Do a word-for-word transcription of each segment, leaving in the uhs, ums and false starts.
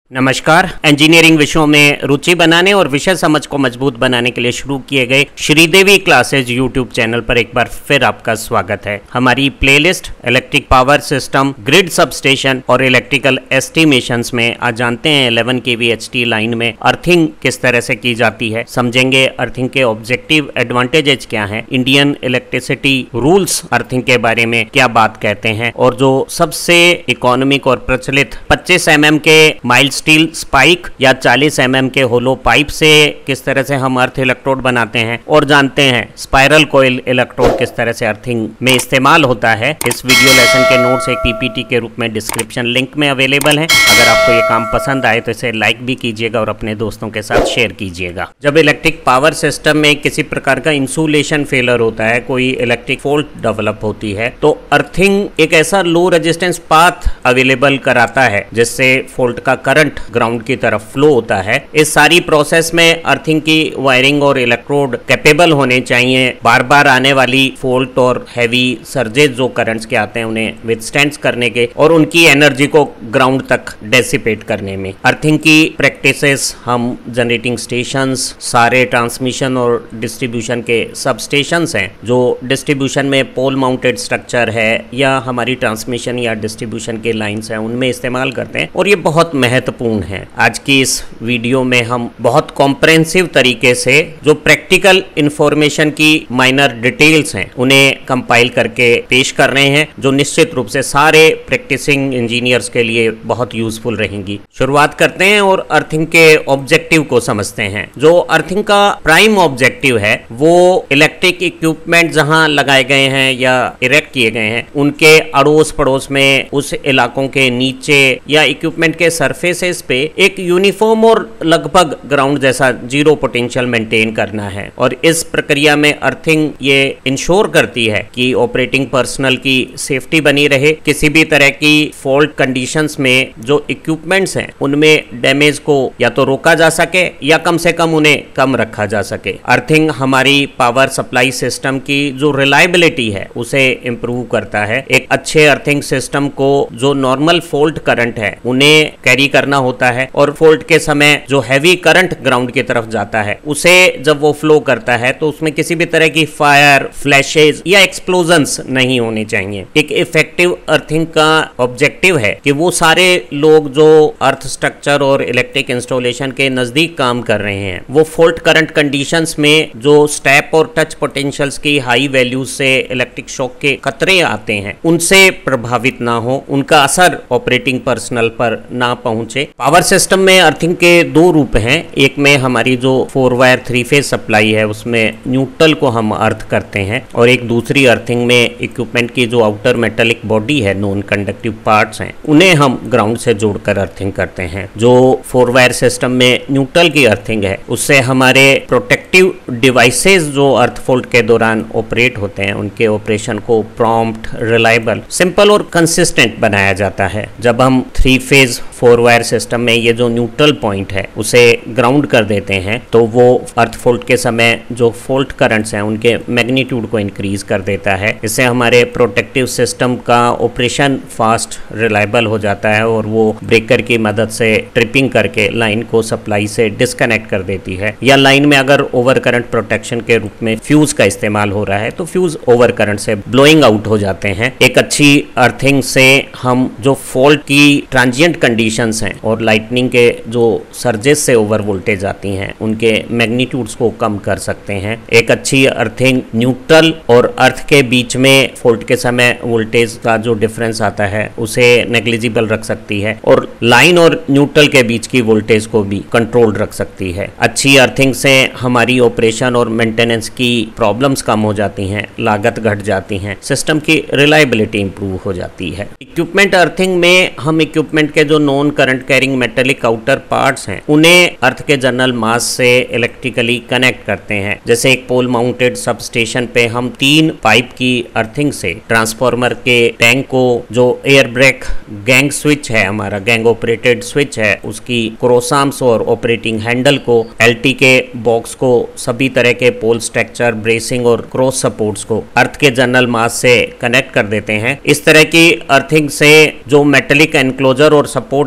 नमस्कार। इंजीनियरिंग विषयों में रुचि बनाने और विषय समझ को मजबूत बनाने के लिए शुरू किए गए श्रीदेवी क्लासेज यूट्यूब चैनल पर एक बार फिर आपका स्वागत है। हमारी playlist electric power system, grid substation और इलेक्ट्रिकल एस्टिमेशंस में आज जानते हैं इलेवन केवी एचटी लाइन में अर्थिंग किस तरह से की जाती है, समझेंगे अर्थिंग के ऑब्जेक्टिव एडवांटेजेस क्या हैं, इंडियन इलेक्ट्रिसिटी रूल्स अर्थिंग के बारे में क्या बात कहते हैं और जो सबसे इकोनॉमिक और प्रचलित पच्चीस एम एम के माइल स्टील स्पाइक या चालीस एम एम के होलो पाइप से किस तरह से हम अर्थ इलेक्ट्रोड बनाते हैं और जानते हैं स्पाइरल कोइल इलेक्ट्रोड किस तरह से अर्थिंग में इस्तेमाल होता है। इस वीडियो लेसन के नोट्स एक पीपीटी के रूप में डिस्क्रिप्शन लिंक में अवेलेबल हैं। अगर आपको ये काम पसंद आए तो इसे लाइक भी कीजिएगा और अपने दोस्तों के साथ शेयर कीजिएगा। जब इलेक्ट्रिक पावर सिस्टम में किसी प्रकार का इंसुलेशन फेलर होता है, कोई इलेक्ट्रिक फॉल्ट डेवलप होती है, तो अर्थिंग एक ऐसा लो रेजिस्टेंस पाथ अवेलेबल कराता है जिससे फॉल्ट का करंट ग्राउंड की तरफ फ्लो होता है। इस सारी प्रोसेस में अर्थिंग की वायरिंग और इलेक्ट्रोड कैपेबल होने चाहिए बार बार आने वाली फॉल्ट और हैवी सर्जेस जो करंट्स के आते हैं उन्हें विथस्टैंड करने के और उनकी एनर्जी को ग्राउंड तक डेसिपेट करने में। अर्थिंग की प्रैक्टिसेस हम जनरेटिंग स्टेशंस, सारे ट्रांसमिशन और डिस्ट्रीब्यूशन के सब स्टेशंस हैं जो डिस्ट्रीब्यूशन में पोल माउंटेड स्ट्रक्चर है या हमारी ट्रांसमिशन या डिस्ट्रीब्यूशन के लाइंस हैं उनमें इस्तेमाल करते हैं और ये बहुत महत्वपूर्ण है। आज की इस वीडियो में हम बहुत कॉम्प्रिहेंसिव तरीके से जो प्रैक्टिकल इंफॉर्मेशन की माइनर डिटेल्स हैं उन्हें कंपाइल करके पेश कर रहे हैं जो निश्चित रूप से सारे प्रैक्टिसिंग इंजीनियर्स के लिए बहुत यूजफुल रहेंगी। शुरुआत करते हैं और अर्थिंग के ऑब्जेक्टिव को समझते हैं। जो अर्थिंग का प्राइम ऑब्जेक्टिव है वो इलेक्ट्रिक इक्विपमेंट जहां लगाए गए हैं या इरेक्ट किए गए हैं उनके अड़ोस पड़ोस में उस इलाकों के नीचे या इक्विपमेंट के सरफेसेस पे एक यूनिफॉर्म और लगभग ग्राउंड जैसा जीरो पोटेंशियल मेंटेन करना है और इस प्रक्रिया में अर्थिंग ये इंश्योर करती है कि ऑपरेटिंग पर्सनल की सेफ्टी बनी रहे, किसी भी तरह की फॉल्ट कंडीशंस में जो इक्विपमेंट्स हैं उनमें डैमेज को या तो रोका जा सके या कम से कम उन्हें कम रखा जा सके। अर्थिंग हमारी पावर सप्लाई सिस्टम की जो रिलायबिलिटी है उसे इंप्रूव करता है। एक अच्छे अर्थिंग सिस्टम को जो नॉर्मल फॉल्ट करंट है उन्हें कैरी करना होता है और फॉल्ट के समय जो हैवी करंट ग्राउंड की तरफ जाता है उसे जब वो फ्लो करता है तो उसमें किसी भी तरह की फायर, फ्लैशेज या एक्सप्लोजन्स नहीं होने चाहिए। एक इफेक्टिव अर्थिंग का ऑब्जेक्टिव है कि वो सारे लोग जो अर्थ स्ट्रक्चर और इलेक्ट्रिक इंस्टॉलेशन के नजदीक काम कर रहे हैं वो फॉल्ट करंट कंडीशंस में जो स्टेप और टच पोटेंशियल्स की हाई वैल्यूज से इलेक्ट्रिक शॉक के खतरे आते हैं उनसे प्रभावित ना हो, उनका असर ऑपरेटिंग पर्सनल पर ना पहुंचे। पावर सिस्टम में अर्थिंग के दो रूप हैं। एक में हमारी जो four wire three phase supply है उसमें न्यूट्रल को हम अर्थ करते हैं और एक दूसरी अर्थिंग में इक्विपमेंट की जो आउटर मेटेलिक बॉडी है, नॉन कंडक्टिव पार्ट्स हैं, उन्हें हम ग्राउंड से जोड़कर अर्थिंग करते हैं। जो फोर वायर सिस्टम में न्यूट्रल की अर्थिंग है उससे हमारे प्रोटेक्टिव डिवाइसेस जो अर्थ फॉल्ट के दौरान ऑपरेट होते हैं उनके ऑपरेशन को प्रॉम्प्ट, रिलायबल, सिंपल और कंसिस्टेंट बनाया जाता है। जब हम three phase four wire system में ये जो न्यूट्रल पॉइंट है उसे ग्राउंड कर देते हैं तो वो अर्थ फॉल्ट के समय जो फॉल्ट करंट्स हैं उनके मैग्नीट्यूड को इंक्रीज कर देता है। इससे हमारे प्रोटेक्टिव सिस्टम का ऑपरेशन फास्ट, रिलायबल हो जाता है और वो ब्रेकर की मदद से ट्रिपिंग करके लाइन को सप्लाई से डिस्कनेक्ट कर देती है। या लाइन में अगर ओवर करंट प्रोटेक्शन के रूप में फ्यूज का इस्तेमाल हो रहा है तो फ्यूज ओवर करंट से ब्लोइंग आउट हो जाते हैं। एक अच्छी अर्थिंग से हम जो फॉल्ट की ट्रांजिएंट कंडीशंस हैं और लाइटनिंग के जो सर्जेस से ओवर वोल्टेज आती हैं उनके मैग्नीट्यूड्स को कम कर सकते हैं। एक अच्छी अर्थिंग न्यूट्रल और अर्थ के बीच में फॉल्ट के समय वोल्टेज का जो डिफरेंस आता है उसे नेग्लिजिबल रख सकती है और लाइन और न्यूट्रल के बीच की वोल्टेज को भी कंट्रोल रख सकती है। अच्छी अर्थिंग से हमारी ऑपरेशन और मेंटेनेंस की प्रॉब्लम्स कम हो जाती हैं, लागत घट जाती हैं, सिस्टम की रिलायबिलिटी इंप्रूव हो जाती है। इक्विपमेंट अर्थिंग में हम इक्विपमेंट के जो non current carrying metallic outer parts हैं उन्हें अर्थ के जनरल मास से इलेक्ट्रिकली कनेक्ट करते हैं। जैसे एक पोल माउंटेड सब स्टेशन पे हम तीन पाइप की अर्थिंग से ट्रांसफार्मर के टैंक को जो एयर ब्रेक गैंग स्विच है, हमारा गैंग ऑपरेटेड स्विच है, उसकी क्रॉस आर्म्स और ऑपरेटिंग हैंडल को, एलटी के बॉक्स को, सभी तरह के पोल स्ट्रक्चर, ब्रेसिंग और क्रॉस सपोर्ट्स को अर्थ के जनरल मास से कनेक्ट कर देते हैं। इस तरह की अर्थिंग से जो मेटेलिक एनक्लोजर और सपोर्ट सिस्टम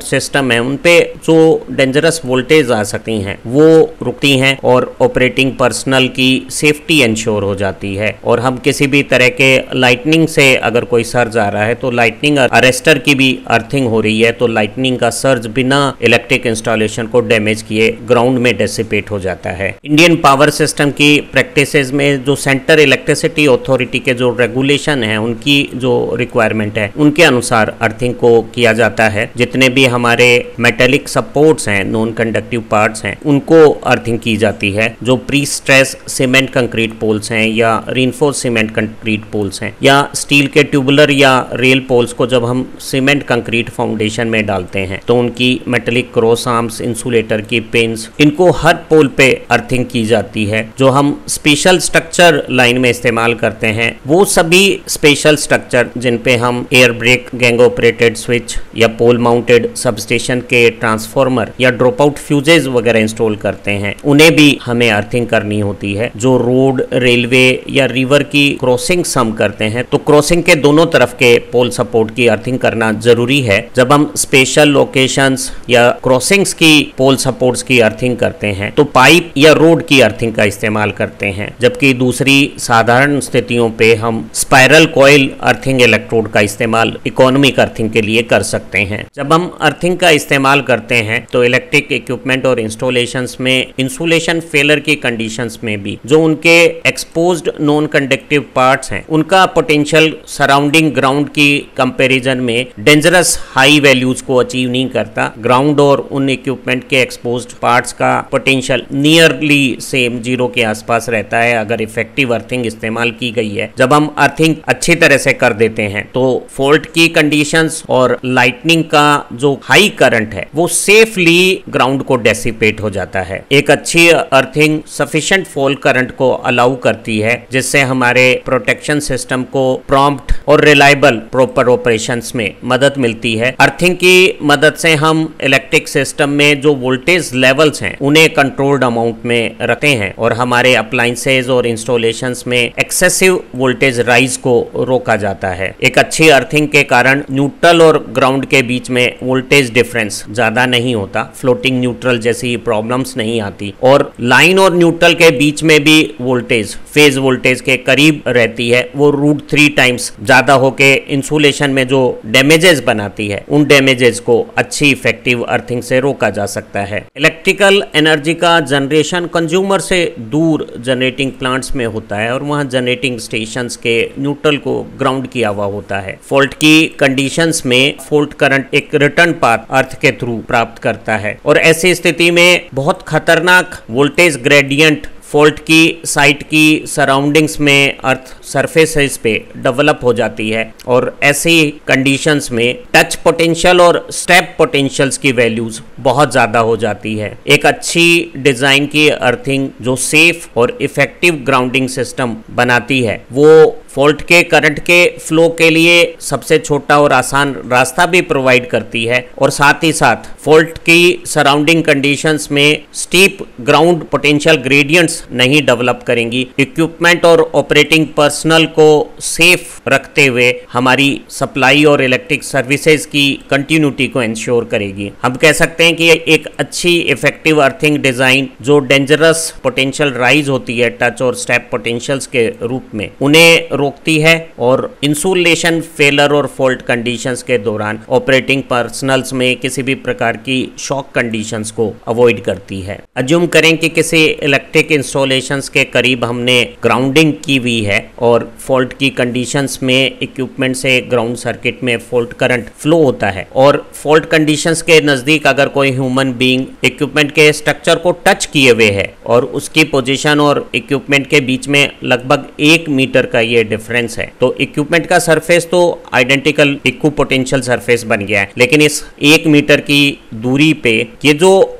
सिस्टम है उन पे जो डेंजरस वोल्टेज आ सकती हैं वो रुकती हैं और ऑपरेटिंग पर्सनल की सेफ्टी इंश्योर हो जाती है। और हम किसी भी तरह के लाइटनिंग से अगर कोई सर्ज आ रहा है तो लाइटनिंग अरेस्टर की भी अर्थिंग हो रही है तो लाइटनिंग का सर्ज बिना इलेक्ट्रिक इंस्टॉलेशन को डैमेज किए ग्राउंड में डेसिपेट हो जाता है। इंडियन पावर सिस्टम की प्रैक्टिसेस में जो सेंटर इलेक्ट्रिसिटी अथॉरिटी के जो रेगुलेशन है उनकी जो रिक्वायरमेंट है उनके अनुसार अर्थिंग को किया जाता है। जितने भी हमारे मेटेलिक सपोर्ट्स हैं, नॉन कंडक्टिव पार्ट्स हैं, उनको अर्थिंग की जाती है। जो pre stress cement concrete poles हैं या रीइंफोर्स सीमेंट कंक्रीट पोल्स हैं या स्टील के ट्यूबुलर या रेल पोल्स को जब हम सीमेंट कंक्रीट फाउंडेशन में डालते हैं तो उनकी मेटेलिक क्रॉस आर्म्स, इंसुलेटर की पिन्स, इनको हर पोल पे अर्थिंग की जाती है। जो हम स्पेशल स्ट्रक्चर लाइन में इस्तेमाल करते हैं वो सभी स्पेशल स्ट्रक्चर जिन पे हम air break, gang operated switch या पोल माउंटेड सबस्टेशन के ट्रांसफार्मर या ड्रॉप आउट फ्यूजेज वगैरह इंस्टॉल करते हैं उन्हें भी हमें अर्थिंग करनी होती है। जो रोड, रेलवे या रिवर की क्रॉसिंग हम करते हैं तो क्रॉसिंग के दोनों तरफ के पोल सपोर्ट की अर्थिंग करना जरूरी है। जब हम स्पेशल लोकेशंस या क्रॉसिंग्स की पोल सपोर्ट्स की अर्थिंग करते हैं तो पाइप या रोड की अर्थिंग का इस्तेमाल करते हैं, जबकि दूसरी साधारण स्थितियों पे हम स्पाइरल कॉइल अर्थिंग इलेक्ट्रोड का इस्तेमाल इकोनॉमिक अर्थिंग के लिए कर सकते हैं। जब हम अर्थिंग का इस्तेमाल करते हैं तो इलेक्ट्रिक इक्विपमेंट और इंस्टॉलेशंस में इंसुलेशन फेलर की कंडीशंस में भी जो उनके एक्सपोज्ड नॉन कंडक्टिव पार्ट्स हैं उनका पोटेंशियल सराउंडिंग ग्राउंड की कंपैरिजन में डेंजरस हाई वैल्यूज को अचीव नहीं करता। ग्राउंड और उन इक्विपमेंट के एक्सपोज्ड पार्ट्स का पोटेंशियल नियरली सेम जीरो के आसपास रहता है अगर इफेक्टिव अर्थिंग इस्तेमाल की गई है। जब हम अर्थिंग अच्छी तरह से कर देते हैं तो फॉल्ट की कंडीशंस और लाइटनिंग का जो हाई करंट है वो सेफली ग्राउंड को डेसिपेट हो जाता है। एक अच्छी अर्थिंग सफिशिएंट फॉल्ट करंट को अलाउ करती है जिससे हमारे प्रोटेक्शन सिस्टम को प्रॉम्प्ट और रिलायबल प्रॉपर ऑपरेशंस में मदद मिलती है। अर्थिंग की मदद से हम इलेक्ट्रिक सिस्टम में जो वोल्टेज लेवल्स हैं उन्हें कंट्रोल्ड अमाउंट में रखते हैं और हमारे अप्लायंसेज और इंस्टॉलेशंस में एक्सेसिव वोल्टेज राइज को रोका जाता है। एक अच्छी अर्थिंग के कारण न्यूट्रल और ग्राउंड के बीच में वोल्टेज डिफरेंस ज्यादा नहीं होता, फ्लोटिंग न्यूट्रल जैसी प्रॉब्लम्स नहीं आती और लाइन और न्यूट्रल के बीच में भी वोल्टेज फेज वोल्टेज के करीब रहती है। वो रूट थ्री टाइम्स ज्यादा होके इंसुलेशन में जो डैमेजेस बनाती है उन डैमेजेस को अच्छी इफेक्टिव अर्थिंग से रोका जा सकता है। इलेक्ट्रिकल एनर्जी का जनरेशन कंज्यूमर से दूर जनरेटिंग प्लांट्स में होता है और वहां जनरेटिंग स्टेशंस के न्यूट्रल को ग्राउंड किया हुआ होता है। फॉल्ट की कंडीशंस में फॉल्ट करंट एक रिटर्न पाथ अर्थ के थ्रू प्राप्त करता है और ऐसी स्थिति में बहुत खतरनाक वोल्टेज ग्रेडियंट फॉल्ट की साइट की सराउंडिंग्स में अर्थ सरफेसेस पे डेवलप हो जाती है और ऐसी कंडीशंस में टच पोटेंशियल और स्टेप पोटेंशियल्स की वैल्यूज बहुत ज़्यादा हो जाती है। एक अच्छी डिज़ाइन की अर्थिंग जो सेफ और इफेक्टिव ग्राउंडिंग सिस्टम बनाती है वो फॉल्ट के करंट के फ्लो के लिए सबसे छोटा और आसान रास्ता भी प्रोवाइड करती है और साथ ही साथ फॉल्ट की सराउंडिंग कंडीशंस में स्टीप ग्राउंड पोटेंशियल ग्रेडियंट्स नहीं डेवलप करेंगी। इक्विपमेंट और ऑपरेटिंग पर्सनल को सेफ रखते हुए हमारी सप्लाई और इलेक्ट्रिक सर्विसेज की कंटिन्यूटी को इंश्योर करेगी। हम कह सकते हैं कि एक अच्छी इफेक्टिव अर्थिंग डिजाइन जो डेंजरस पोटेंशियल राइज होती है टच और स्टेप पोटेंशियल्स के रूप में उन्हें रोकती है और इंसुलेशन फेलर और फॉल्ट कंडीशंस के दौरान ऑपरेटिंग पर्सनल्स में किसी भी प्रकार की शॉक कंडीशंस को अवॉइड करती है। अज्यूम करें कि किसी इलेक्ट्रिक इंस्टॉलेशंस के करीब हमने ग्राउंडिंग की हुई है और फॉल्ट की कंडीशंस में इक्विपमेंट से ग्राउंड सर्किट में फॉल्ट करंट फ्लो होता है और फॉल्ट कंडीशंस के नजदीक अगर कोई ह्यूमन बीइंग इक्विपमेंट के स्ट्रक्चर को टच किए हुए है और उसकी पोजीशन और इक्विपमेंट के बीच में लगभग एक मीटर का ये डिफरेंस है तो इक्विपमेंट का सरफेस तो आइडेंटिकल इक्विपोटेंशियल सरफेस बन गया है, लेकिन इस एक मीटर की दूरी पे ये जो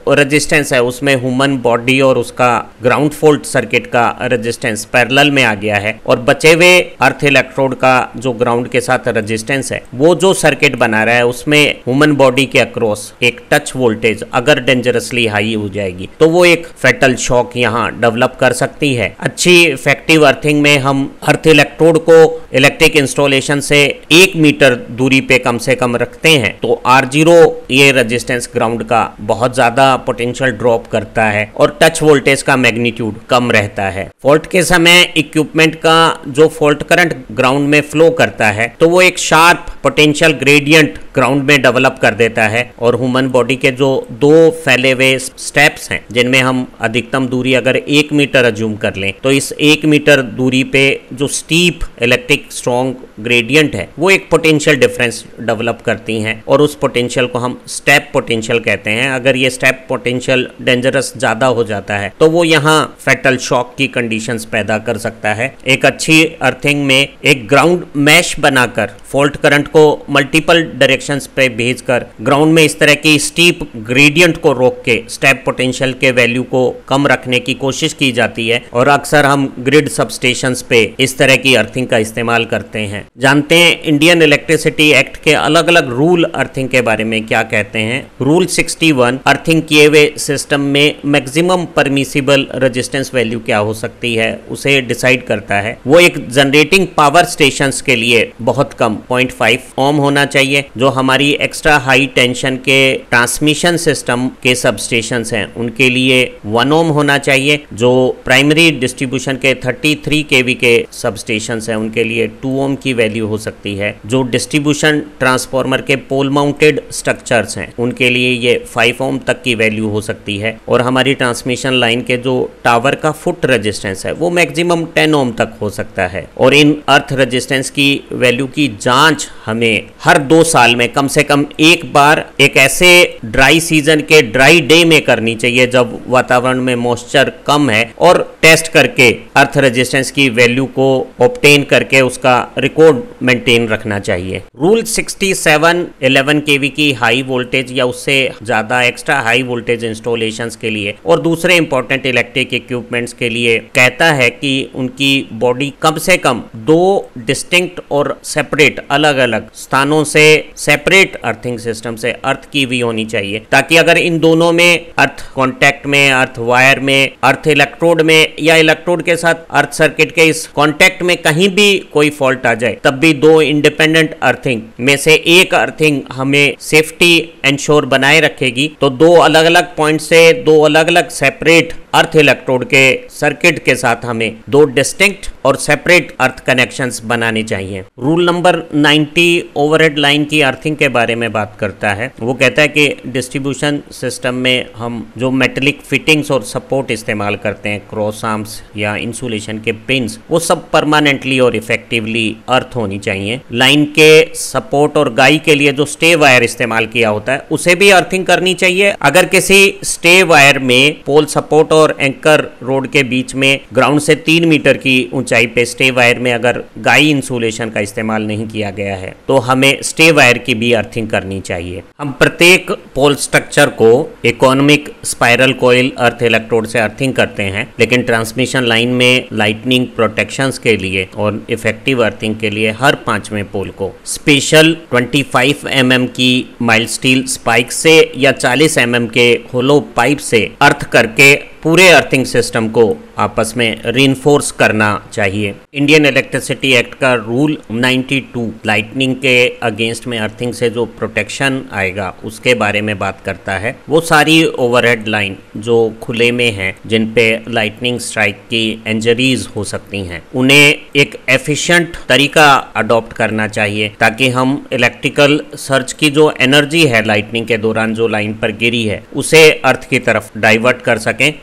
रेजिस्टेंस है उसमें ह्यूमन बॉडी और उसका ग्राउंड फॉल्ट सर्किट का रेजिस्टेंस पैरेलल में आ गया है, और बचे हुए अर्थ इलेक्ट्रोड का जो ग्राउंड के साथ रेजिस्टेंस है, वो जो सर्किट बना रहा है उसमें ह्यूमन बॉडी के अक्रॉस एक टच वोल्टेज अगर डेंजरसली हाई हो जाएगी तो वो एक फैटल शॉक यहाँ डेवलप कर सकती है। अच्छी इफेक्टिव अर्थिंग में हम अर्थ इलेक्ट्रोड को इलेक्ट्रिक इंस्टॉलेशन से एक मीटर दूरी पे कम से कम रखते हैं तो आर जीरो ये रेजिस्टेंस ग्राउंड का बहुत ज्यादा पोटेंशियल ड्रॉप करता है और टच वोल्टेज का मैग्नीट्यूड कम रहता है। फॉल्ट के समय इक्विपमेंट का जो फॉल्ट करंट ग्राउंड में फ्लो करता है तो वो एक शार्प पोटेंशियल ग्रेडियंट ग्राउंड में डेवलप कर देता है, और ह्यूमन बॉडी के जो दो फैले हुए स्टेप्स हैं जिनमें हम अधिकतम दूरी अगर एक मीटर अज्यूम कर लें तो इस एक मीटर दूरी पे जो स्टीप इलेक्ट्रिक स्ट्रॉन्ग ग्रेडियंट है वो एक पोटेंशियल डिफरेंस डेवलप करती हैं, और उस पोटेंशियल को हम स्टेप पोटेंशियल कहते हैं। अगर ये स्टेप पोटेंशियल डेंजरस ज्यादा हो जाता है तो वो यहाँ फैटल शॉक की कंडीशंस पैदा कर सकता है। एक अच्छी अर्थिंग में एक ग्राउंड मैश बनाकर फॉल्ट करंट को मल्टीपल डायरेक्शंस पे भेजकर ग्राउंड में इस तरह की स्टीप ग्रेडियंट को रोक के स्टेप पोटेंशियल के वैल्यू को कम रखने की कोशिश की जाती है, और अक्सर हम ग्रिड सबस्टेशंस पे इस तरह की अर्थिंग का इस्तेमाल करते हैं। जानते हैं इंडियन इलेक्ट्रिसिटी एक्ट के अलग अलग रूल अर्थिंग के बारे में क्या कहते हैं। रूल सिक्सटी वन अर्थिंग किए हुए सिस्टम में मैक्सिमम परमिसिबल रेजिस्टेंस वैल्यू क्या हो सकती है उसे डिसाइड करता है। वो एक जनरेटिंग पावर स्टेशंस के लिए बहुत कम पॉइंट फाइव ओम होना चाहिए, जो हमारी एक्स्ट्रा हाई टेंशन के ट्रांसमिशन सिस्टम के सबस्टेशंस हैं उनके लिए वन ओम होना चाहिए, जो प्राइमरी डिस्ट्रीब्यूशन के थर्टी थ्री केवी के सबस्टेशंस हैं उनके लिए टू ओम की वैल्यू हो सकती है, जो डिस्ट्रीब्यूशन ट्रांसफार्मर के पोल माउंटेड स्ट्रक्चर्स हैं उनके लिए ये फाइव ओम तक की वैल्यू हो सकती है, और हमारी ट्रांसमिशन लाइन के जो टावर का फुट रेजिस्टेंस है वो मैक्सिमम टेन ओम तक हो सकता है। और इन अर्थ रेजिस्टेंस की वैल्यू की जांच हमें हर दो साल में कम से कम एक बार एक ऐसे ड्राई सीजन के ड्राई डे में करनी चाहिए जब वातावरण में मॉइस्चर कम है, और टेस्ट करके अर्थ रेजिस्टेंस की वैल्यू को ऑब्टेन करके उसका रिकॉर्ड मेंटेन रखना चाहिए। Rule sixty seven eleven kV की हाई वोल्टेज या उससे ज्यादा एक्स्ट्रा हाई वोल्टेज इंस्टॉलेशंस के लिए और दूसरे इंपॉर्टेंट इलेक्ट्रिक इक्विपमेंट्स के लिए कहता है कि उनकी बॉडी कम से कम दो डिस्टिंक्ट और सेपरेट अलग अलग स्थानों से सेपरेट अर्थिंग सिस्टम से अर्थ की हुई होनी चाहिए, ताकि अगर इन दोनों में अर्थ कांटेक्ट में, अर्थ वायर में, अर्थ इलेक्ट्रोड में या इलेक्ट्रोड के साथ अर्थ सर्किट के इस कांटेक्ट में कहीं भी कोई फॉल्ट आ जाए तब भी दो इंडिपेंडेंट अर्थिंग में से एक अर्थिंग हमें सेफ्टी इंश्योर बनाए रखेगी। तो दो अलग अलग पॉइंट से दो अलग अलग सेपरेट अर्थ इलेक्ट्रोड के सर्किट के साथ हमें दो डिस्टिंक्ट और सेपरेट अर्थ कनेक्शंस बनाने चाहिए। Rule number ninety overhead line की अर्थिंग के बारे में बात करता है। वो कहता है कि डिस्ट्रीब्यूशन सिस्टम में हम जो मेटेलिक फिटिंग्स और सपोर्ट इस्तेमाल करते हैं, क्रॉस आर्म्स या इंसुलेशन के पिन्स, वो सब परमानेंटली और इफेक्टिवली अर्थ होनी चाहिए। लाइन के सपोर्ट और गाई के लिए जो स्टे वायर इस्तेमाल किया होता है उसे भी अर्थिंग करनी चाहिए। अगर किसी स्टे वायर में पोल सपोर्ट और एंकर रोड के बीच में ग्राउंड से तीन मीटर की ऊंचाई पे स्टे वायर में अगर गाई इंसुलेशन का इस्तेमाल नहीं किया गया है तो हमें स्टे वायर की भी अर्थिंग करनी चाहिए। हम प्रत्येक पोल स्ट्रक्चर को economic spiral coil earth electrode से अर्थिंग करते हैं, लेकिन ट्रांसमिशन लाइन में लाइटनिंग प्रोटेक्शंस के लिए और इफेक्टिव अर्थिंग के लिए हर पांचवें पोल को स्पेशल पच्चीस एम एम की माइल्ड स्टील स्पाइक से या चालीस एम एम के होलो पाइप से अर्थ करके पूरे अर्थिंग सिस्टम को आपस में रीइंफोर्स करना चाहिए। इंडियन इलेक्ट्रिसिटी एक्ट का रूल नाइंटी टू लाइटनिंग के अगेंस्ट में अर्थिंग से जो प्रोटेक्शन आएगा उसके बारे में बात करता है। वो सारी ओवरहेड लाइन जो खुले में हैं, जिन पे लाइटनिंग स्ट्राइक की इंजरीज हो सकती हैं, उन्हें एक एफिशिएंट तरीका अडॉप्ट करना चाहिए ताकि हम इलेक्ट्रिकल सर्ज की जो एनर्जी है लाइटनिंग के दौरान जो लाइन पर गिरी है उसे अर्थ की तरफ डाइवर्ट कर सकें।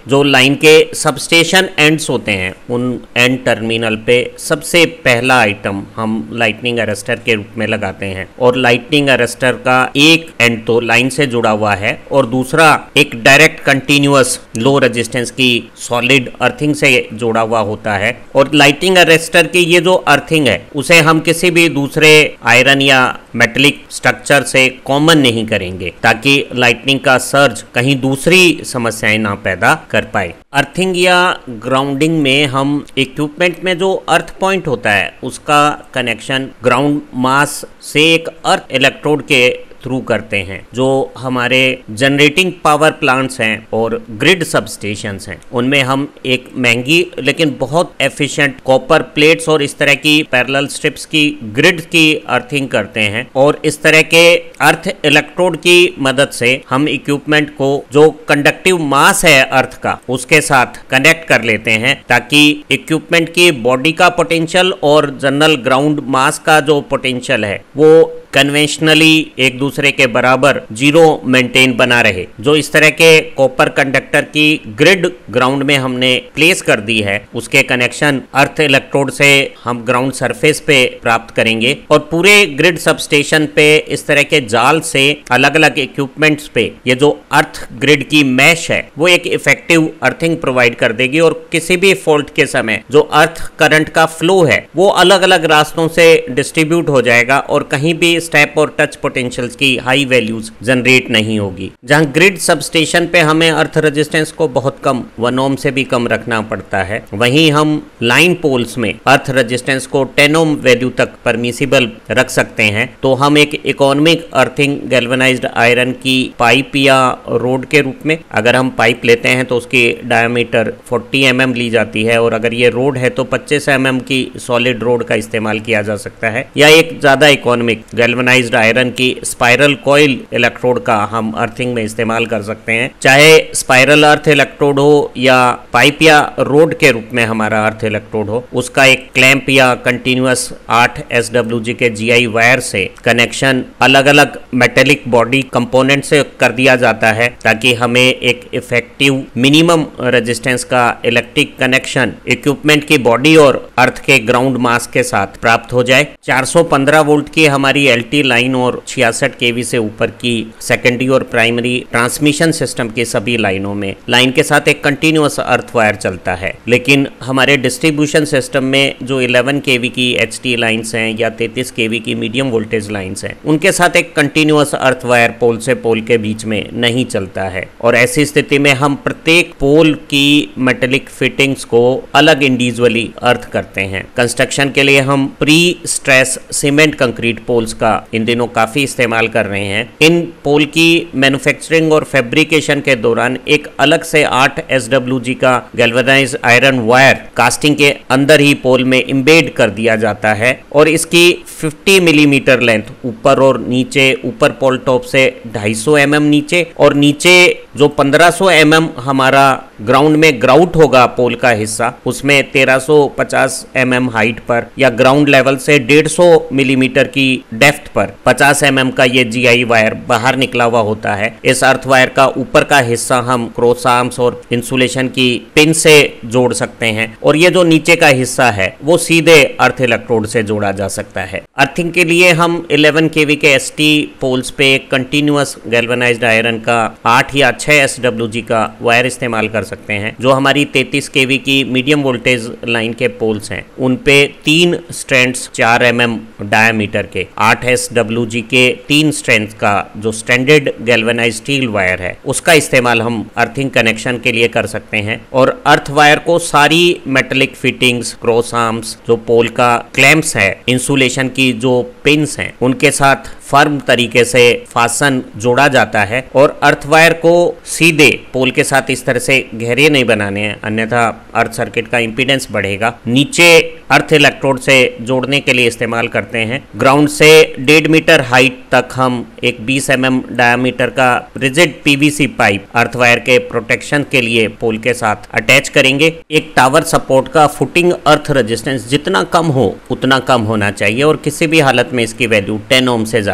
जो लाइन के सबस्टेशन एंड्स होते हैं उन एंड टर्मिनल पे सबसे पहला आइटम हम लाइटनिंग अरेस्टर के रूप में लगाते हैं। और लाइटनिंग अरेस्टर का एक एंड तो लाइन से जुड़ा हुआ है और दूसरा एक डायरेक्ट कंटिन्यूअस लो रेजिस्टेंस की सॉलिड अर्थिंग से जुड़ा हुआ होता है। और लाइटनिंग अरेस्टर की ये जो अर्थिंग है उसे हम किसी भी दूसरे आयरन या मेटेलिक स्ट्रक्चर से कॉमन नहीं करेंगे ताकि लाइटनिंग का सर्ज कहीं दूसरी समस्याएं ना पैदा कर पाए। अर्थिंग या ग्राउंडिंग में हम इक्विपमेंट में जो अर्थ पॉइंट होता है उसका कनेक्शन ग्राउंड मास से एक अर्थ इलेक्ट्रोड के थ्रू करते हैं। जो हमारे जनरेटिंग पावर प्लांट्स हैं और ग्रिड सबस्टेशंस हैं उनमें हम एक महंगी लेकिन बहुत एफिशिएंट कॉपर प्लेट्स और इस तरह की पैरेलल स्ट्रिप्स की ग्रिड की अर्थिंग करते हैं। और इस तरह के अर्थ इलेक्ट्रोड की मदद से हम इक्विपमेंट को जो कंडक्टिव मास है अर्थ का उसके साथ कनेक्ट कर लेते हैं ताकि इक्विपमेंट की बॉडी का पोटेंशियल और जनरल ग्राउंड मास का जो पोटेंशियल है वो कन्वेंशनली एक दूसरे के बराबर जीरो मेंटेन बना रहे। जो इस तरह के कॉपर कंडक्टर की ग्रिड ग्राउंड में हमने प्लेस कर दी है उसके कनेक्शन अर्थ इलेक्ट्रोड से हम ग्राउंड सरफेस पे प्राप्त करेंगे और पूरे ग्रिड सबस्टेशन पे इस तरह के जाल से अलग अलग इक्विपमेंट्स पे ये जो अर्थ ग्रिड की मैश है वो एक इफेक्टिव अर्थिंग प्रोवाइड कर देगी। और किसी भी फॉल्ट के समय जो अर्थ करंट का फ्लो है वो अलग अलग रास्तों से डिस्ट्रीब्यूट हो जाएगा और कहीं भी स्टेप और टच पोटेंशियल्स की हाई वैल्यूज जनरेट नहीं होगी। जहां ग्रिड सबस्टेशन पे हमें अर्थ रेजिस्टेंस को बहुत कम वन ओम से भी कम रखना पड़ता है वहीं हम लाइन पोल्स में अर्थ रेजिस्टेंस को टेन ओम वैल्यू तक परमिसिबल रख सकते हैं। तो हम एक इकोनॉमिक अर्थिंग गैल्वेनाइज्ड आयरन की पाइप या रोड के रूप में अगर हम पाइप लेते हैं तो उसकी डायमीटर फोर्टी एम एम ली जाती है और अगर ये रोड है तो पच्चीस एम एम की सॉलिड रोड का इस्तेमाल किया जा सकता है। या एक ज्यादा इकोनॉमिक गैल्वेनाइज्ड आयरन की स्पाइरल कॉइल इलेक्ट्रोड का हम अर्थिंग में इस्तेमाल कर सकते हैं। चाहे स्पाइरल अर्थ इलेक्ट्रोड हो या पाइप या रोड के रूप में हमारा अर्थ इलेक्ट्रोड हो उसका एक क्लैंप या कंटिन्यूअस आठ एस डब्ल्यू जी के जी आई वायर से कनेक्शन अलग अलग मेटेलिक बॉडी कंपोनेंट से कर दिया जाता है ताकि हमें एक इफेक्टिव मिनिमम रेजिस्टेंस का इलेक्ट्रिक कनेक्शन इक्विपमेंट की बॉडी और अर्थ के ग्राउंड मास के साथ प्राप्त हो जाए। चार सौ पंद्रह वोल्ट की हमारी एलटी लाइन और छियासठ केवी से ऊपर की सेकेंडरी और प्राइमरी ट्रांसमिशन सिस्टम की सभी लाइनों में लाइन के साथ एक कंटिन्यूअस अर्थ वायर चलता है। लेकिन हमारे डिस्ट्रीब्यूशन सिस्टम में जो ग्यारह केवी की एचटी लाइंस हैं या तैंतीस केवी की मीडियम वोल्टेज लाइंस हैं उनके साथ एक कंटिन्यूअस अर्थ वायर पोल से पोल के बीच में नहीं चलता है। और ऐसी स्थिति में हम प्रत्येक पोल की मेटेलिक फिटिंग्स को अलग इंडिविजुअली अर्थ करते हैं। कंस्ट्रक्शन के लिए हम pre stress cement concrete poles का इन दिनों काफी इस्तेमाल कर रहे हैं। इन पोल की मैन्युफैक्चरिंग और फैब्रिकेशन के दौरान एक अलग से आठ एस डब्ल्यू जी का गैल्वेनाइज्ड आयरन वायर कास्टिंग के अंदर ही पोल में इम्बेड कर दिया जाता है और इसकी पचास मिलीमीटर लेंथ ऊपर और नीचे, ऊपर पोल टॉप से ढाई सौ एम एम नीचे और नीचे जो पंद्रह सौ एम एम हमारा ग्राउंड में ग्राउट होगा पोल का हिस्सा उसमें तेरह सौ पचास एम एम हाइट पर या ग्राउंड लेवल से डेढ़ सौ मिलीमीटर की डेप्थ पर पचास एम एम का ये जीआई वायर बाहर निकला हुआ होता है। इस अर्थ वायर का ऊपर का हिस्सा हम क्रॉस आर्म्स और इंसुलेशन की पिन से जोड़ सकते हैं और ये जो नीचे का हिस्सा है वो सीधे अर्थ इलेक्ट्रोड से जोड़ा जा सकता है। अर्थिंग के लिए हम ग्यारह केवी के एसटी पोल्स पे कंटिन्यूअस गैल्वेनाइज्ड आयरन का आठ या छह एस डब्ल्यू जी का वायर इस्तेमाल कर सकते हैं। जो हमारी तैंतीस केवी की मीडियम वोल्टेज लाइन के पोल्स हैं उन पे तीन स्ट्रैंड्स चार एम एम डायमीटर के आठ एस डब्ल्यू जी के तीन स्ट्रैंड्स का जो स्टैंडर्ड गैल्वेनाइज्ड स्टील वायर है उसका इस्तेमाल हम अर्थिंग कनेक्शन के लिए कर सकते हैं। और अर्थ वायर को सारी मेटेलिक फिटिंग्स, क्रॉस आर्म्स, जो पोल का क्लैंप्स है, इंसुलेशन की जो पिन्स हैं उनके साथ फर्म तरीके से फासन जोड़ा जाता है। और अर्थ वायर को सीधे पोल के साथ इस तरह से गहरे नहीं बनाने हैं अन्यथा अर्थ सर्किट का इंपीडेंस बढ़ेगा। नीचे अर्थ इलेक्ट्रोड से जोड़ने के लिए इस्तेमाल करते हैं। ग्राउंड से डेढ़ मीटर हाइट तक हम एक बीस एम एम डायमीटर का rigid PVC pipe earth wire के प्रोटेक्शन के लिए पोल के साथ अटैच करेंगे। एक टावर सपोर्ट का फुटिंग अर्थ रेजिस्टेंस जितना कम हो उतना कम होना चाहिए और किसी भी हालत में इसकी वैल्यू टेन ओम से ज्यादा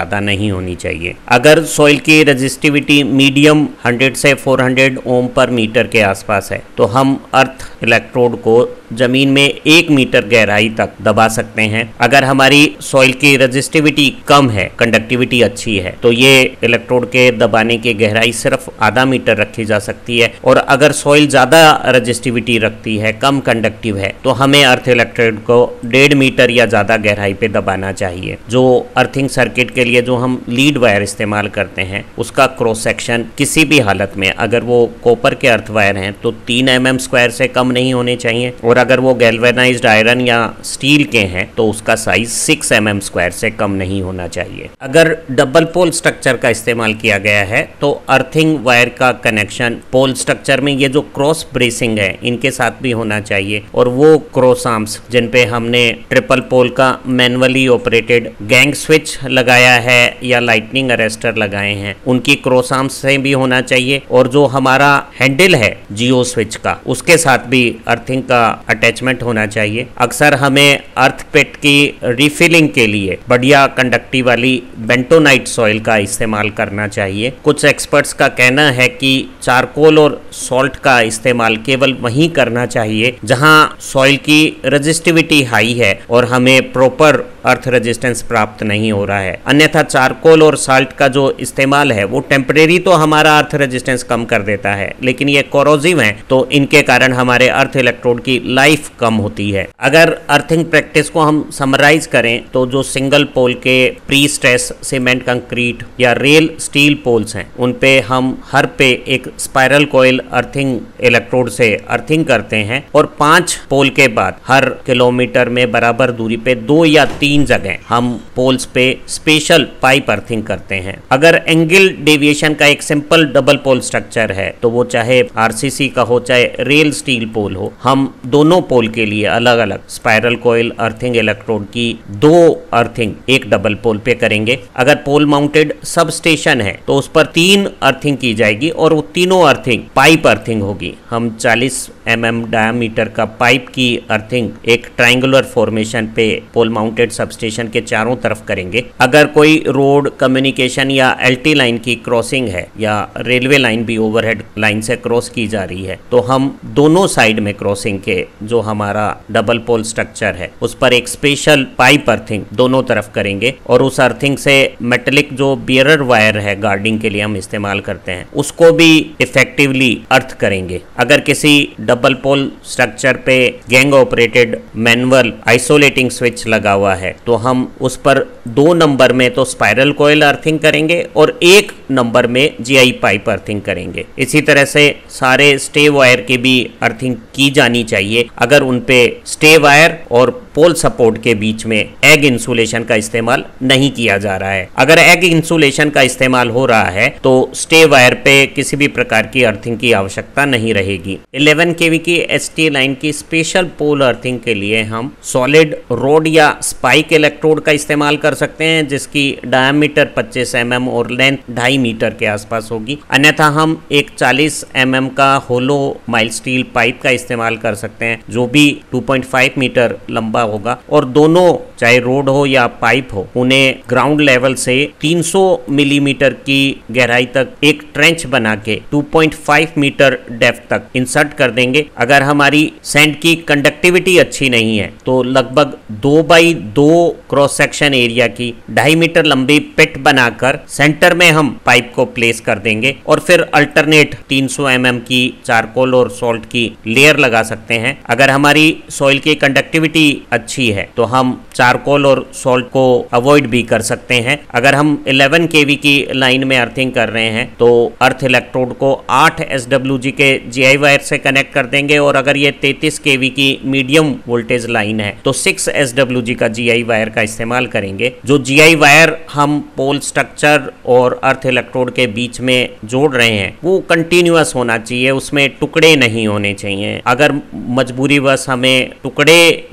ज़्यादा नहीं होनी चाहिए। अगर सॉइल की रेजिस्टिविटी मीडियम हंड्रेड से four hundred ohm per metre के आसपास है तो हम अर्थ इलेक्ट्रोड को जमीन में एक मीटर गहराई तक दबा सकते हैं। अगर हमारी सॉइल की रेजिस्टिविटी कम है, कंडक्टिविटी अच्छी है, तो ये इलेक्ट्रोड के दबाने की गहराई सिर्फ आधा मीटर रखी जा सकती है। और अगर सॉइल ज़्यादा रेजिस्टिविटी रखती है, कम कंडक्टिव है, तो हमें अर्थ इलेक्ट्रोड को डेढ़ मीटर या ज़्यादा गहराई पे दबाना चाहिए। जो अर्थिंग सर्किट के लिए जो हम लीड वायर इस्तेमाल करते हैं उसका क्रॉस सेक्शन किसी भी हालत में, अगर वो कॉपर के अर्थ वायर हैं तो तीन एम एम स्क्वायर से कम नहीं होने चाहिए, और अगर वो गैल्वेनाइज्ड आयरन या स्टील के हैं तो उसका size six M M square से कम नहीं होना चाहिए। अगर डबल पोल स्ट्रक्चर का इस्तेमाल किया गया है तो अर्थिंग वायर का कनेक्शन पोल स्ट्रक्चर में ये जो क्रॉस ब्रेसिंग है इनके साथ भी होना चाहिए, और वो क्रॉस आर्म्स जिन पे हमने ट्रिपल पोल का मैनुअली ऑपरेटेड गैंग स्विच लगाया है या लाइटनिंग अरेस्टर लगाए हैं उनकी क्रॉस आर्म्स से भी होना चाहिए, और जो हमारा हैंडल है जियो स्विच का उसके साथ भी अर्थिंग का अटैचमेंट होना चाहिए। अक्सर हमें अर्थ पिट की रिफिलिंग के लिए बढ़िया कंडक्टिव वाली बेंटोनाइट सॉइल का इस्तेमाल करना चाहिए। कुछ एक्सपर्ट्स का कहना है कि चारकोल और सॉल्ट का इस्तेमाल केवल वहीं करना चाहिए जहां सॉइल की रेजिस्टिविटी हाई है और हमें प्रॉपर अर्थ रेजिस्टेंस प्राप्त नहीं हो रहा है। अन्यथा चारकोल और साल्ट का जो इस्तेमाल है वो टेम्परेरी तो हमारा अर्थ रेजिस्टेंस कम कर देता है, लेकिन ये कोरोसिव है तो इनके कारण हमारे अर्थ इलेक्ट्रोड की लाइफ कम होती है। अगर अर्थिंग प्रैक्टिस को हम समराइज करें तो जो सिंगल पोल के प्री स्ट्रेस सीमेंट कंक्रीट या रेल स्टील पोल्स हैं उन पे हम हर पे एक स्पाइरल कॉइल अर्थिंग इलेक्ट्रोड से अर्थिंग करते हैं, और पांच पोल के बाद हर किलोमीटर में बराबर दूरी पे दो या तीन जगह हम पोल्स पे स्पेशल पाइप अर्थिंग करते हैं। अगर एंगल डेविएशन का एक सिंपल डबल पोल स्ट्रक्चर है तो वो चाहे आरसीसी का हो चाहे रेल स्टील पोल हो, हम दोनों पोल के लिए अलग अलग स्पाइरल कॉइल अर्थिंग इलेक्ट्रोड की दो अर्थिंग एक डबल पोल पे करेंगे। अगर पोल माउंटेड सब स्टेशन है तो उस पर तीन अर्थिंग की जाएगी और वो तीनों अर्थिंग पाइप अर्थिंग होगी। हम चालीस एम एम डायमीटर का पाइप की अर्थिंग एक ट्रायंगुलर फॉर्मेशन पे पोल माउंटेड सबस्टेशन के चारों तरफ करेंगे। अगर कोई रोड कम्युनिकेशन या एलटी लाइन की क्रॉसिंग है या रेलवे लाइन भी ओवरहेड लाइन से क्रॉस की जा रही है तो हम दोनों साइड में क्रॉसिंग के जो हमारा डबल पोल स्ट्रक्चर है उस पर एक स्पेशल पाइप अर्थिंग दोनों तरफ करेंगे, और उस अर्थिंग से मेटेलिक जो बियरर वायर है गार्डिंग के लिए हम इस्तेमाल करते हैं उसको भी इफेक्टिवली अर्थ करेंगे। अगर किसी डबल पोल स्ट्रक्चर पे gang operated manual isolating switch लगा हुआ है तो हम उस पर दो नंबर में तो स्पाइरल कॉइल अर्थिंग करेंगे और एक नंबर में जीआई पाइप अर्थिंग करेंगे। इसी तरह से सारे स्टे वायर की भी अर्थिंग की जानी चाहिए अगर उन पे स्टे वायर और पोल सपोर्ट के बीच में एग इंसुलेशन का इस्तेमाल नहीं किया जा रहा है। अगर एग इंसुलेशन का इस्तेमाल हो रहा है तो स्टे वायर पे किसी भी प्रकार की अर्थिंग की आवश्यकता नहीं रहेगी। इलेवन केवी की एसटी लाइन की स्पेशल पोल अर्थिंग के लिए हम सॉलिड रोड या स्पाइक इलेक्ट्रोड का इस्तेमाल कर सकते हैं जिसकी डायमीटर पच्चीस एम एम और लेंथ ढाई मीटर के आसपास होगी। अन्यथा हम एक चालीस एम एम का होलो माइल स्टील पाइप का इस्तेमाल कर सकते हैं जो भी टू पॉइंट फाइव मीटर लंबा होगा, और दोनों चाहे रोड हो या पाइप हो उन्हें ग्राउंड लेवल से तीन सौ मिलीमीटर की गहराई तक एक ट्रेंच बना के two point five metre depth तक इंसर्ट कर देंगे। अगर हमारी सैंड की कंडक्टिविटी अच्छी नहीं है तो लगभग दो बाई दो क्रॉस सेक्शन एरिया की ढाई मीटर लंबी पिट बनाकर सेंटर में हम पाइप को प्लेस कर देंगे, और फिर अल्टरनेट तीन सौ एम एम की चारकोल और सॉल्ट की लेयर लगा सकते हैं। अगर हमारी सॉइल की कंडक्टिविटी अच्छी है तो हम चारकोल और सॉल्ट को अवॉइड भी कर सकते हैं। अगर हम इलेवन केवी की लाइन में अर्थिंग कर रहे हैं तो अर्थ इलेक्ट्रोड को आठ एस डब्ल्यू जी के जीआई वायर से कनेक्ट कर देंगे, और अगर ये तैंतीस केवी की मीडियम वोल्टेज लाइन है तो सिक्स एस डब्ल्यू जी का जीआई वायर का इस्तेमाल करेंगे। जो जीआई वायर हम पोल स्ट्रक्चर और अर्थ इलेक्ट्रोड के बीच में जोड़ रहे हैं वो कंटिन्यूअस होना चाहिए, उसमें टुकड़े नहीं होने चाहिए। अगर मजबूरीवश हमें टुकड़े बनाने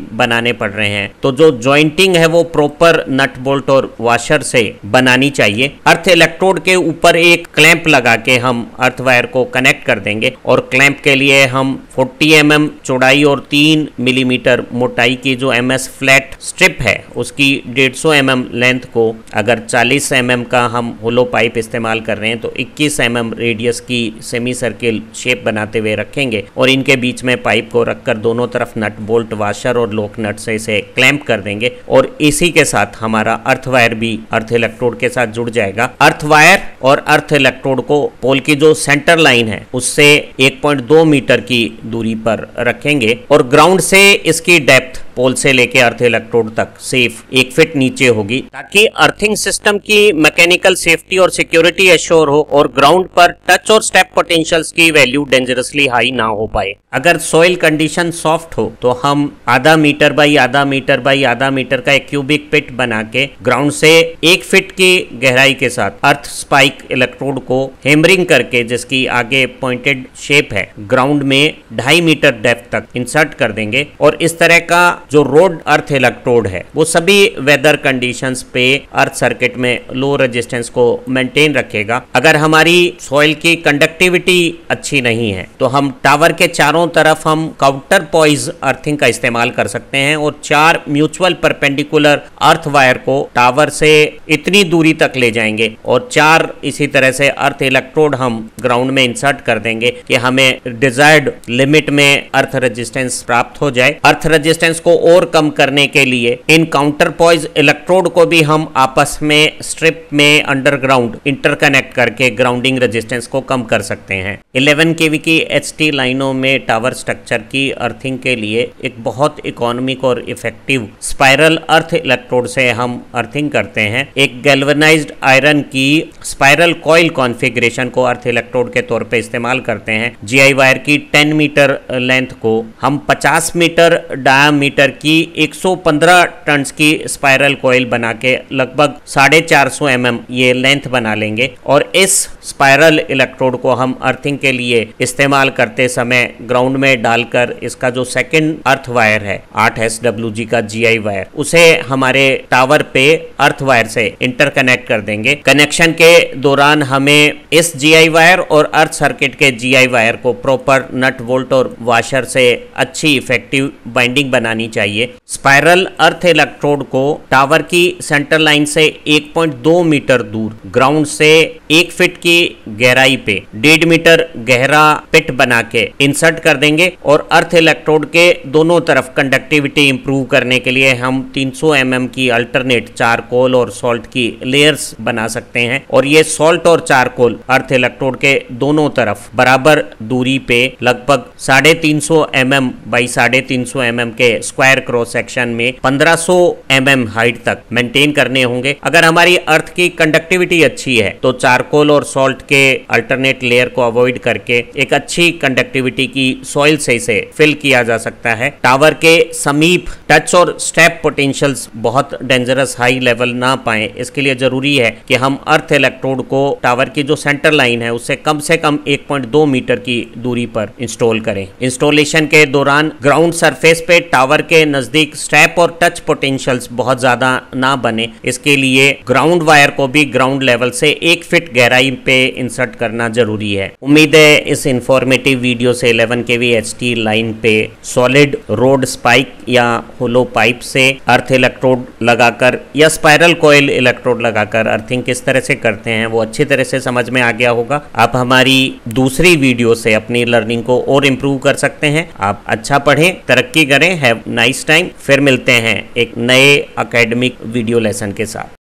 बनाने पड़ रहे हैं तो जो जॉइंटिंग है वो प्रॉपर नट बोल्ट और वॉशर से बनानी चाहिए। अर्थ इलेक्ट्रोड के ऊपर एक क्लैंप लगा के हम अर्थ वायर को कनेक्ट कर देंगे और क्लैंप के लिए हम चालीस एम एम चौड़ाई और तीन मिलीमीटर मोटाई की जो एम एस फ्लैट स्ट्रिप है उसकी डेढ़ सौ एम एम लेंथ को, अगर चालीस एम एम का हम होलो पाइप इस्तेमाल कर रहे हैं तो इक्कीस एम एम रेडियस की सेमी सर्किल शेप बनाते हुए रखेंगे और इनके बीच में पाइप को रखकर दोनों तरफ नट बोल्ट वाशर और लॉक नट से इसे क्लैंप कर देंगे और इसी के साथ हमारा अर्थ वायर भी अर्थ इलेक्ट्रोड के साथ जुड़ जाएगा। अर्थ वायर और अर्थ इलेक्ट्रोड को पोल की जो सेंटर लाइन है उससे एक पॉइंट दो मीटर की दूरी पर रखेंगे और ग्राउंड से इसकी डेप्थ पोल से लेके अर्थ इलेक्ट्रोड तक सिर्फ एक फीट नीचे होगी ताकि अर्थिंग सिस्टम की मैकेनिकल सेफ्टी और सिक्योरिटी एश्योर हो और ग्राउंड पर टच और स्टेप पोटेंशियल्स की वैल्यू डेंजरसली हाई ना हो पाए। अगर सॉइल कंडीशन सॉफ्ट हो तो हम आधा मीटर बाई आधा मीटर बाई आधा मीटर का एक क्यूबिक पिट बना के ग्राउंड से एक फीट की गहराई के साथ अर्थ स्पाइक इलेक्ट्रोड को हेमरिंग करके, जिसकी आगे पॉइंटेड शेप है, ग्राउंड में ढाई मीटर डेप्थ तक इंसर्ट कर देंगे और इस तरह का जो रोड अर्थ इलेक्ट्रोड है वो सभी वेदर कंडीशंस पे अर्थ सर्किट में लो रेजिस्टेंस को मेंटेन रखेगा। अगर हमारी सॉइल की कंडक्टिविटी अच्छी नहीं है तो हम टावर के चारों तरफ हम काउंटर पॉइज अर्थिंग का इस्तेमाल कर सकते हैं और चार म्यूचुअल परपेंडिकुलर अर्थ वायर को टावर से इतनी दूरी तक ले जाएंगे और चार इसी तरह से अर्थ इलेक्ट्रोड हम ग्राउंड में इंसर्ट कर देंगे कि हमें डिजायर्ड लिमिट में अर्थ रेजिस्टेंस प्राप्त हो जाए। अर्थ रेजिस्टेंस को और कम करने के लिए इन काउंटर पॉइज इलेक्ट्रोड को भी हम आपस में स्ट्रिप में अंडरग्राउंड इंटरकनेक्ट करके ग्राउंडिंग रेजिस्टेंस को कम कर सकते हैं। ग्यारह केवी की एचटी लाइनों में टावर स्ट्रक्चर की अर्थिंग के लिए एक बहुत इकोनॉमिक और इफेक्टिव स्पाइरल अर्थ इलेक्ट्रोड से हम अर्थिंग करते हैं। एक गैल्वेनाइज्ड आयरन की स्पाइरल कॉइल कॉन्फ़िगरेशन को अर्थ इलेक्ट्रोड के तौर पे इस्तेमाल करते हैं। जीआई वायर की दस मीटर लेंथ को हम पचास मीटर डायामीटर की एक सौ पंद्रह टन्स की स्पाइरल कॉइल बना के लगभग साढ़े चार सौ एम एम ये लेंथ बना लेंगे और इस स्पाइरल इलेक्ट्रोड को हम अर्थिंग के लिए इस्तेमाल करते समय ग्राउंड में डालकर इसका जो सेकंड अर्थ वायर है आठ एस डब्ल्यू जी का जीआई वायर, उसे हमारे टावर पे अर्थ वायर से इंटरकनेक्ट कर देंगे। कनेक्शन के दौरान हमें इस जीआई वायर और अर्थ सर्किट के जीआई वायर को प्रॉपर नट बोल्ट और वॉशर से अच्छी इफेक्टिव बाइंडिंग बनानी चाहिए। स्पाइरल अर्थ इलेक्ट्रोड को टावर की सेंटर लाइन से एक पॉइंट दो मीटर दूर ग्राउंड से एक फीट की गहराई पे डेढ़ मीटर गहरा पिट बना के इंसर्ट कर देंगे और अर्थ इलेक्ट्रोड के दोनों तरफ कंडक्टिविटी इंप्रूव करने के लिए हम तीन सौ एम एम की अल्टरनेट चारकोल और सॉल्ट की लेयर्स बना सकते हैं और ये सॉल्ट और चारकोल अर्थ इलेक्ट्रोड के दोनों तरफ बराबर दूरी पे लगभग साढ़े तीन सौ एम एम बाई साढ़े तीन सौ एम एम के स्क्वायर क्रॉस सेक्शन में पंद्रह सौ एम एम हाइट तक मेंटेन करने होंगे। अगर हमारी अर्थ की कंडक्टिविटी अच्छी है तो चारकोल और सॉल्ट के अल्टरनेट लेयर को अवॉइड करके एक अच्छी कंडक्टिविटी की सॉइल से इसे फिल किया जा सकता है। टावर के समीप टच और स्टेप पोटेंशियल्स बहुत डेंजरस हाई लेवल ना पाए, इसके लिए जरूरी है कि हम अर्थ इलेक्ट्रोड को टावर की जो सेंटर लाइन है उससे कम से कम एक पॉइंट दो मीटर की दूरी पर इंस्टॉल करें। इंस्टॉलेशन के दौरान ग्राउंड सरफेस पे टावर के नजदीक स्टेप और टच पोटेंशियल्स बहुत ज्यादा ना बने, इसके लिए ग्राउंड वायर को भी ग्राउंड लेवल से एक फीट गहराई पे इंसर्ट करना जरूरी है। उम्मीद है इस इंफॉर्मेटिव वीडियो से ग्यारह केवी एचटी लाइन पे सॉलिड रोड स्पाइक या होलो पाइप से अर्थ इलेक्ट्रोड लगाकर या स्पाइरल कॉइल इलेक्ट्रोड लगाकर अर्थिंग किस तरह से करते हैं वो अच्छी तरह से समझ में आ गया होगा। आप हमारी दूसरी वीडियो से अपनी लर्निंग को और इम्प्रूव कर सकते हैं। आप अच्छा पढ़ें, तरक्की करें। Have nice time. फिर मिलते हैं एक नए एकेडमिक वीडियो लेसन के साथ।